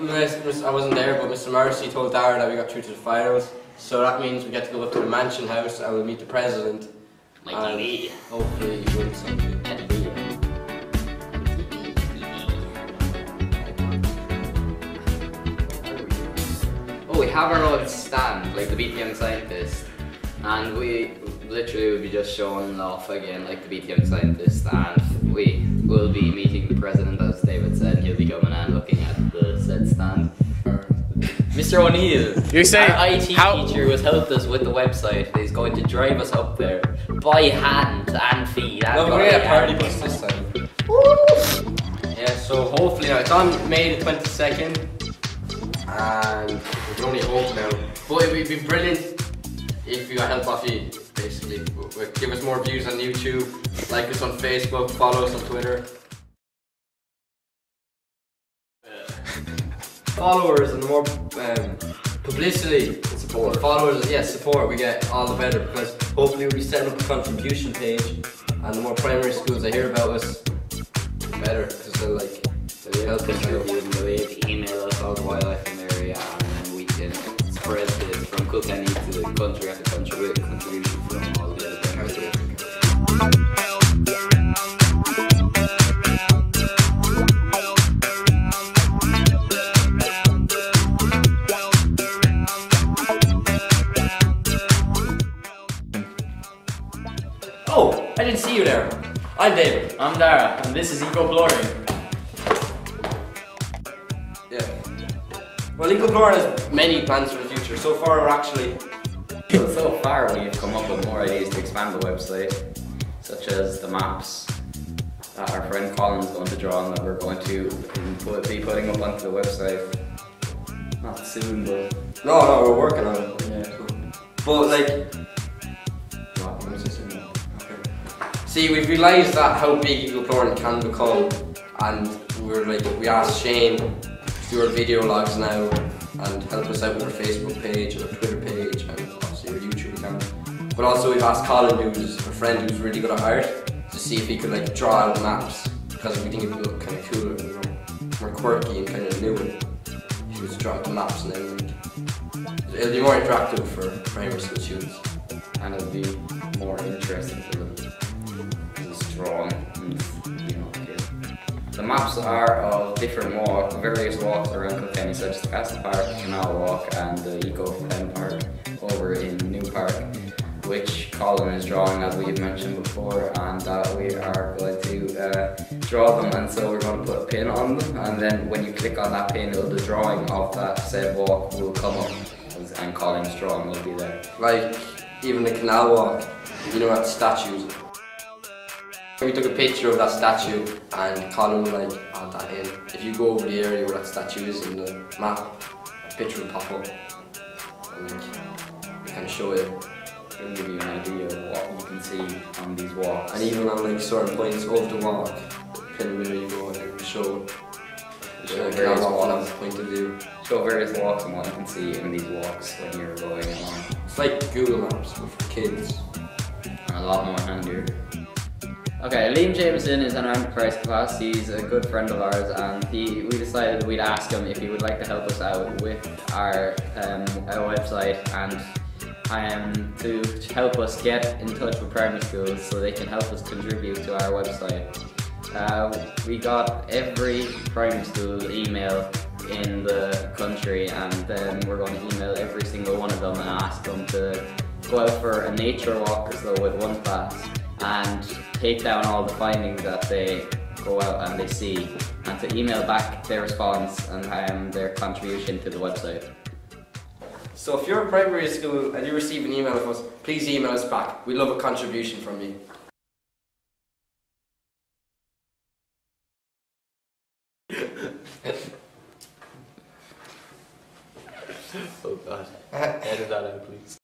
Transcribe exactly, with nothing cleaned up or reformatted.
Miss, I wasn't there, but Mister Morrissey told Dara that we got through to the finals. So that means we get to go up to the Mansion House and we'll meet the president. Mikey Lee. Hopefully he wins something. Oh, we have our own stand, like the B T Young Scientist, and we literally will be just showing off again like the B T Young Scientist, and we will be meeting the president, as David said. He'll be coming and looking at the said stand. Mister O'Neill, You say our I T how- teacher who has helped us with the website, is going to drive us up there by hand and feet. And No, we're by gonna get a party hand. bus this time. Yeah, so hopefully now it's on May the twenty-second, and we can only hope now. But it would be brilliant if you got help off you, basically. W- w- Give us more views on YouTube, like us on Facebook, follow us on Twitter. Followers and the more um, publicity and support. Followers, yes, support we get, all the better, because hopefully we'll be setting up a contribution page, and the more primary schools that hear about us, the better, because they'll like they'll help us out. They'll email us all the wildlife in the area, and then we can spread this from Kilkenny to the country after country with contribution from all the other primary schools. Oh, I didn't see you there. I'm David. I'm Dara, and this is Eco Glory. Yeah. Well, Eco has many plans for the future. So far, we're actually So, so far we've come up with more ideas to expand the website, such as the maps that our friend Colin's going to draw and that we're going to put, be putting up onto the website. Not soon, but no, no, we're working on it. yeah. But like, What, what was this in? see, we've realised that how big Eagle Chlorine can become, and we're like, we asked Shane to do our video logs now and help us out with our Facebook page and our Twitter page and obviously our YouTube account. But also we've asked Colin, who's a friend who's really good at art, to see if he could like draw out maps, because we think it would look kind of cooler, you know, more quirky and kind of new. And he was draw out the maps, and then like, it'll be more interactive for primary school students. And it'll be more interesting for them. Just drawing and, you know, okay. The maps are of different walks, various walks around Kilkenny, such as the Castle Park, Canal Walk, and the Eco Fen Park over in New Park, which Colin is drawing, as we've mentioned before, and that we are going to uh, draw them, and so we're going to put a pin on them, and then when you click on that pin, the drawing of that said walk will come up, and Colin's drawing will be there. Like, even the canal walk, you know, at the statues. We took a picture of that statue and Colin would like add that in. If you go over the area where that statue is in the map, a picture will pop up and like, we kind of show it. It'll give you an idea of what you can see on these walks. And even on like certain points of the walk, depending where you go, and it will show the Show canal various walk from walks. that point of view. Show various walks and what you can see in these walks when you're going along. It's like Google Maps, but for kids. And a lot more handier. Okay, Liam Jameson is in our enterprise class. He's a good friend of ours, and he we decided we'd ask him if he would like to help us out with our um, our website and um, to help us get in touch with primary schools so they can help us contribute to our website. Uh, we got every primary school email in the country, and then we're going to email every single one of them and ask them to go out for a nature walk or so with one class and take down all the findings that they go out and they see, and to email back their response and um, their contribution to the website. So if you're a primary school and you receive an email from us, please email us back. We'd love a contribution from you. Oh god. Edit that out, please.